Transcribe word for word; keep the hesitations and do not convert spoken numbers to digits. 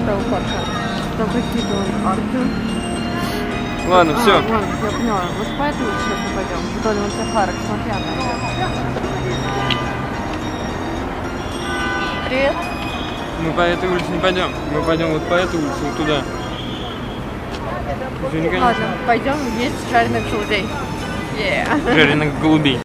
этого парка. Там какие-то арки. Ладно, а, все. Ладно, я поняла. Вот по этой улице сейчас мы пойдем. Вдоль вон тех арок, смотри, она идет. Привет. Мы по этой улице не пойдем. Мы пойдем вот по этой улице, вот туда. Ладно, пойдем есть жареных голубей. Yeah. Жареных голубей.